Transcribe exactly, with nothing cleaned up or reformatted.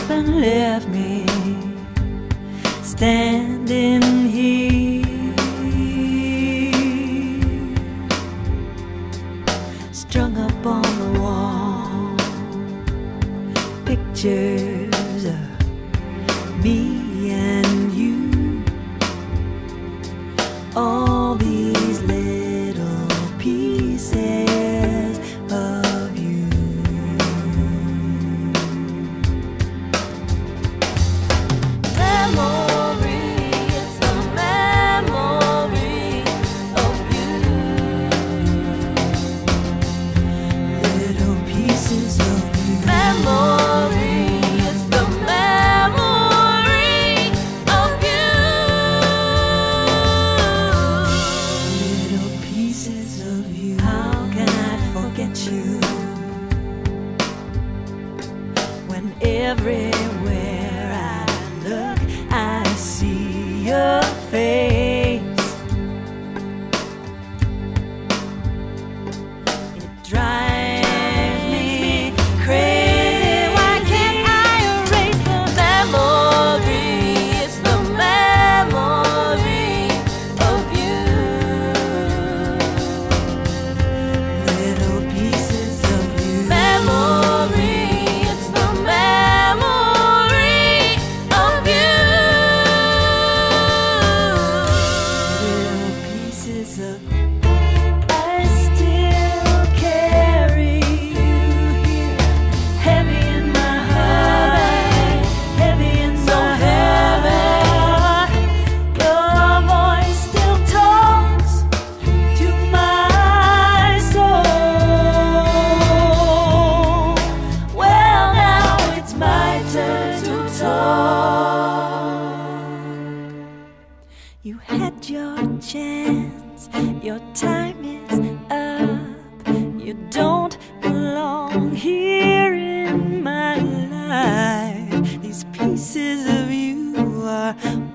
up and left me standing here, strung up on the wall, pictures of me and you, all these little pieces of you. Memory, it's the memory of you. Little pieces of you. Memory, it's the memory of you. Little pieces of you. How can I forget you when everywhere I look I see your face? It drives me crazy. Why can't I erase the Memory, it's the memory of you. little pieces of you? Memory, it's the memory of you. Little pieces of I still carry you here, heavy in my heart, heavy in my heart. Your voice still talks to my soul. Well, now it's my turn to talk. You had your chance, your time is up. You don't belong here in my life. These pieces of you are